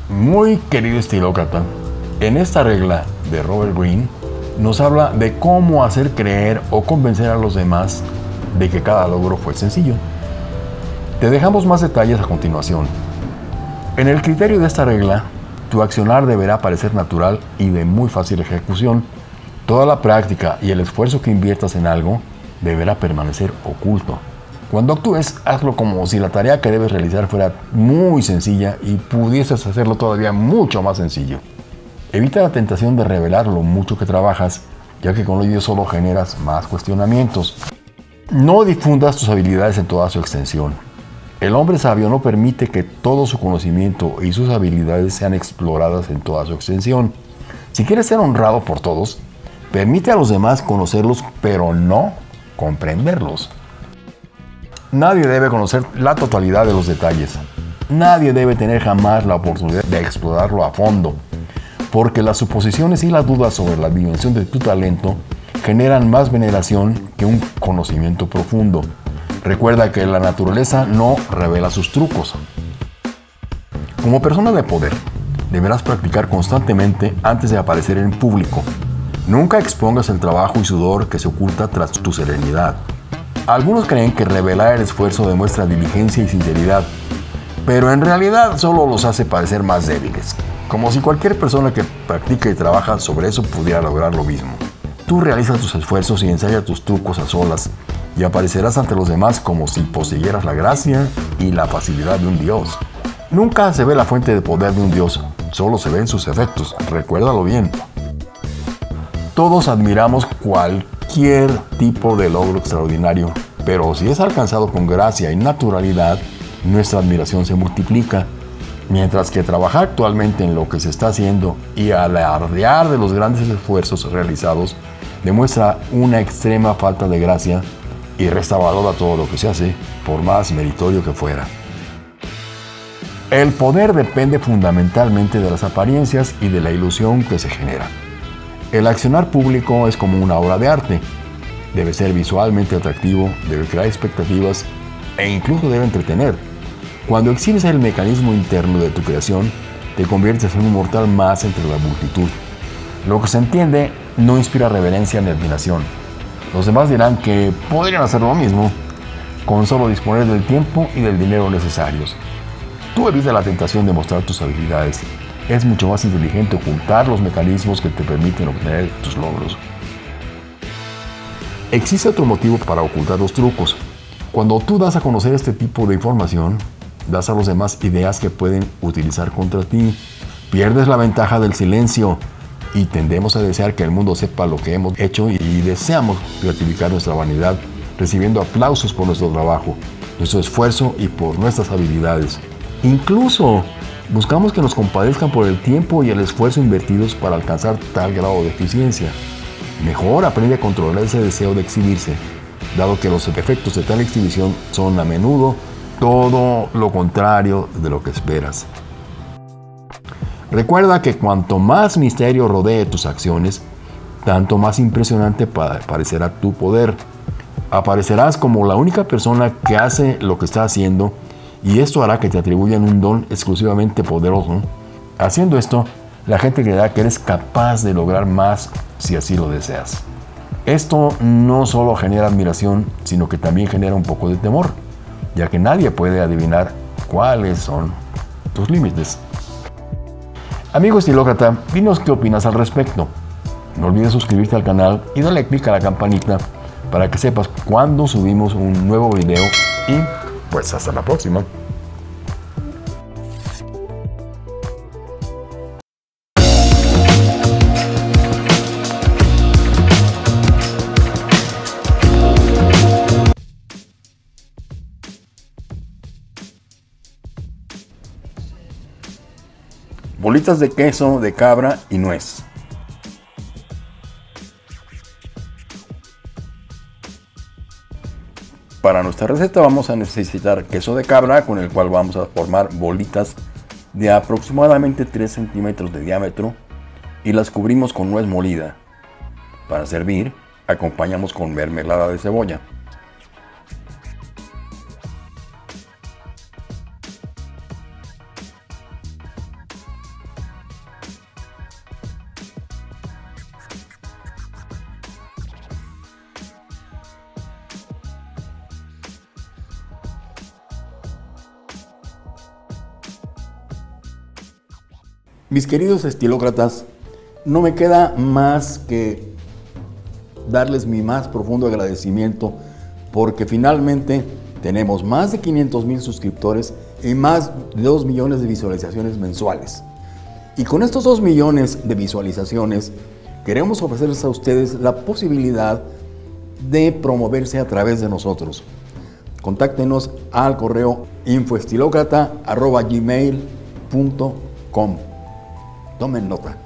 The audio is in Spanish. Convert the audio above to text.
Muy querido estilócrata, en esta regla de Robert Greene nos habla de cómo hacer creer o convencer a los demás de que cada logro fue sencillo. Te dejamos más detalles a continuación. En el criterio de esta regla, tu accionar deberá parecer natural y de muy fácil ejecución. Toda la práctica y el esfuerzo que inviertas en algo deberá permanecer oculto. Cuando actúes, hazlo como si la tarea que debes realizar fuera muy sencilla y pudieses hacerlo todavía mucho más sencillo. Evita la tentación de revelar lo mucho que trabajas, ya que con ello solo generas más cuestionamientos. No difundas tus habilidades en toda su extensión. El hombre sabio no permite que todo su conocimiento y sus habilidades sean exploradas en toda su extensión. Si quieres ser honrado por todos, permite a los demás conocerlos, pero no comprenderlos. Nadie debe conocer la totalidad de los detalles. Nadie debe tener jamás la oportunidad de explorarlo a fondo, porque las suposiciones y las dudas sobre la dimensión de tu talento generan más veneración que un conocimiento profundo. Recuerda que la naturaleza no revela sus trucos. Como persona de poder, deberás practicar constantemente antes de aparecer en público. Nunca expongas el trabajo y sudor que se oculta tras tu serenidad. Algunos creen que revelar el esfuerzo demuestra diligencia y sinceridad, pero en realidad solo los hace parecer más débiles, como si cualquier persona que practica y trabaja sobre eso pudiera lograr lo mismo. Tú realizas tus esfuerzos y ensayas tus trucos a solas y aparecerás ante los demás como si poseyeras la gracia y la facilidad de un dios. Nunca se ve la fuente de poder de un dios, solo se ven sus efectos, recuérdalo bien. Todos admiramos cualquier tipo de logro extraordinario, pero si es alcanzado con gracia y naturalidad, nuestra admiración se multiplica. Mientras que trabajar actualmente en lo que se está haciendo y alardear de los grandes esfuerzos realizados demuestra una extrema falta de gracia y resta valor a todo lo que se hace, por más meritorio que fuera. El poder depende fundamentalmente de las apariencias y de la ilusión que se genera. El accionar público es como una obra de arte. Debe ser visualmente atractivo, debe crear expectativas e incluso debe entretener. Cuando exhibes el mecanismo interno de tu creación, te conviertes en un mortal más entre la multitud. Lo que se entiende no inspira reverencia ni admiración. Los demás dirán que podrían hacer lo mismo, con solo disponer del tiempo y del dinero necesarios. Tú evitas la tentación de mostrar tus habilidades. Es mucho más inteligente ocultar los mecanismos que te permiten obtener tus logros. Existe otro motivo para ocultar los trucos. Cuando tú das a conocer este tipo de información, das a los demás ideas que pueden utilizar contra ti. Pierdes la ventaja del silencio y tendemos a desear que el mundo sepa lo que hemos hecho y deseamos gratificar nuestra vanidad recibiendo aplausos por nuestro trabajo, nuestro esfuerzo y por nuestras habilidades. Incluso buscamos que nos compadezcan por el tiempo y el esfuerzo invertidos para alcanzar tal grado de eficiencia. Mejor aprende a controlar ese deseo de exhibirse, dado que los efectos de tal exhibición son a menudo todo lo contrario de lo que esperas. Recuerda que cuanto más misterio rodee tus acciones, tanto más impresionante parecerá tu poder. Aparecerás como la única persona que hace lo que está haciendo y esto hará que te atribuyan un don exclusivamente poderoso. Haciendo esto, la gente creerá que eres capaz de lograr más si así lo deseas. Esto no solo genera admiración, sino que también genera un poco de temor, ya que nadie puede adivinar cuáles son tus límites. Amigo estilócrata, dinos qué opinas al respecto. No olvides suscribirte al canal y darle clic a la campanita para que sepas cuando subimos un nuevo video y pues hasta la próxima. Bolitas de queso de cabra y nuez. Para nuestra receta vamos a necesitar queso de cabra, con el cual vamos a formar bolitas de aproximadamente 3 centímetros de diámetro y las cubrimos con nuez molida. Para servir, acompañamos con mermelada de cebolla. Mis queridos estilócratas, no me queda más que darles mi más profundo agradecimiento porque finalmente tenemos más de 500,000 suscriptores y más de 2 millones de visualizaciones mensuales. Y con estos 2 millones de visualizaciones queremos ofrecerles a ustedes la posibilidad de promoverse a través de nosotros. Contáctenos al correo infoestilocrata@gmail.com. Tomen nota.